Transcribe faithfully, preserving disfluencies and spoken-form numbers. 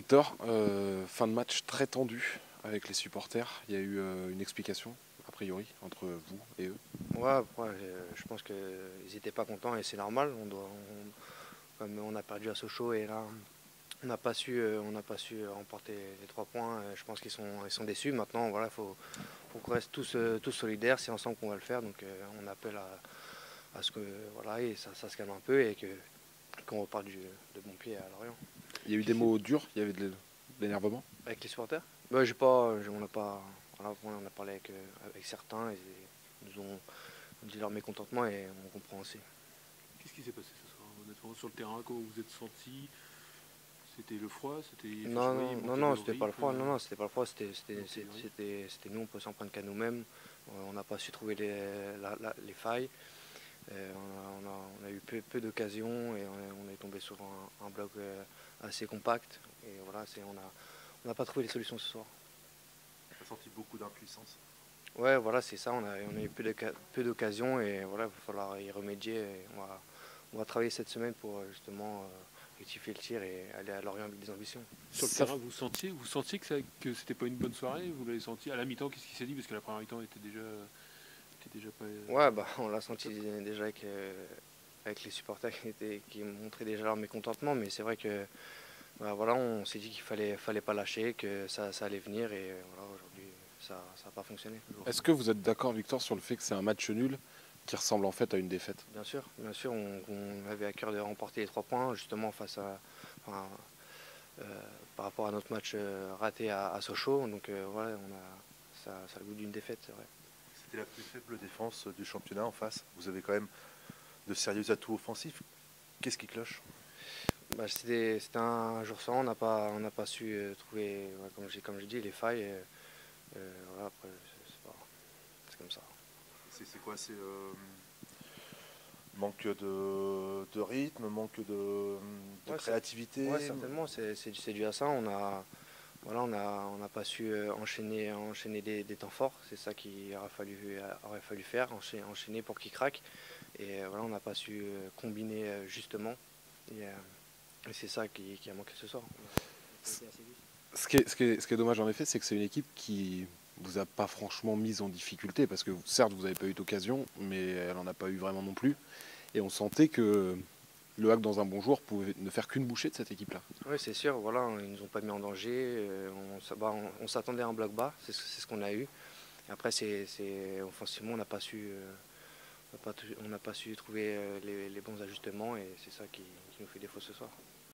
Victor, euh, fin de match très tendu avec les supporters. Il y a eu euh, une explication, a priori, entre vous et eux. Ouais, ouais, euh, je pense qu'ils n'étaient pas contents et c'est normal. On doit, on- comme on a perdu à Sochaux et là, on n'a pas su, euh, on n'a pas su remporter les trois points. euh, Je pense qu'ils sont, ils sont déçus. Maintenant, voilà, faut, faut qu'on reste tous, euh, tous solidaires. C'est ensemble qu'on va le faire. Donc, euh, on appelle à, à ce que, voilà, et ça, ça se calme un peu et que qu'on reparte du, de bon pied à Lorient. Il y a eu des Qu'est-ce qui- mots durs, il y avait de l'énervement. Avec les supporters? Bah, j'ai pas, on n'a pas, voilà, on a parlé avec, euh, avec certains. Et ils nous ont dit leur mécontentement et on comprend aussi. Qu'est-ce qui s'est passé ce soir, honnêtement, sur le terrain? Comment vous êtes senti? C'était le froid? C'était, enfin, je Non, voyais, non, il non, manquait non, de c'était pas le rythme. froid. Non, non, c'était pas le froid. C'était, c'était, manquait c'était, de rythme. c'était- c'était nous, on peut s'en prendre qu'à nous-mêmes. Euh, On n'a pas su trouver les, la- la- les failles. Euh, on, a, on a- on a eu peu, peu d'occasions et on est, on est tombé sur un, un bloc euh, assez compact. Et voilà, c'est, on a, on n'a pas trouvé les solutions ce soir. On a senti beaucoup d'impuissance. Ouais, voilà, c'est ça. On a, on a eu peu, d'oca- peu d'occasions et voilà, il va falloir y remédier. Et on, va, on va travailler cette semaine pour euh, justement euh, rectifier le tir et aller à Lorient avec des ambitions. Sur le Ça terrain, f- vous sentiez, vous sentiez que, ça, que c'était pas une bonne soirée? Vous l'avez senti à la mi-temps? Qu'est-ce qui s'est dit? Parce que la première mi-temps était déjà, était déjà pas. Ouais, bah, on l'a senti déjà avec, euh, avec les supporters qui, étaient, qui montraient déjà leur mécontentement, mais c'est vrai que bah, voilà, on s'est dit qu'il fallait, fallait pas lâcher, que ça, ça allait venir et euh, voilà, aujourd'hui ça n'a pas fonctionné. Est-ce que vous êtes d'accord, Victor, sur le fait que c'est un match nul qui ressemble en fait à une défaite? Bien sûr, bien sûr, on, on avait à cœur de remporter les trois points justement face à, enfin, euh, par rapport à notre match euh, raté à, à Sochaux, donc euh, voilà, on a, ça, ça a le goût d'une défaite, c'est vrai. C'était la plus faible défense du championnat en face. Vous avez quand même de sérieux atouts offensifs. Qu'est-ce qui cloche? Bah, c'était, c'était un jour sans, on n'a pas, on n'a pas su euh, trouver, ouais, comme j'ai, comme je dis, les failles. euh, euh, voilà, après, c'est, c'est pas, c'est comme ça. C'est c'est quoi? C'est euh, manque de, de rythme, manque de, de Ouais, créativité? Ouais, certainement, c'est, c'est, c'est dû à ça. On a, voilà, on a, on n'a pas su euh, enchaîner, enchaîner des, des temps forts. C'est ça qu'il aurait fallu, aurait fallu faire, enchaîner, enchaîner pour qu'ils craquent. Et euh, voilà, on n'a pas su euh, combiner euh, justement. Et, euh, et c'est ça qui, qui a manqué ce soir. Ce qui est, ce qui est- ce qui est dommage en effet, c'est que c'est une équipe qui vous a pas franchement mise en difficulté, parce que certes, vous n'avez pas eu d'occasion, mais elle n'en a pas eu vraiment non plus. Et on sentait que Le Hack, dans un bon jour, pouvait ne faire qu'une bouchée de cette équipe-là. Oui, c'est sûr, voilà, ils nous ont pas mis en danger. euh, on, s- bah, on- on s'attendait à un bloc bas, c'est ce c'est ce qu'on a eu. Et après, c'est, c'est- offensivement, on n'a pas su, euh, on n'a pas, tu- on n'a pas su trouver euh, les, les bons ajustements et c'est ça qui, qui nous fait défaut ce soir.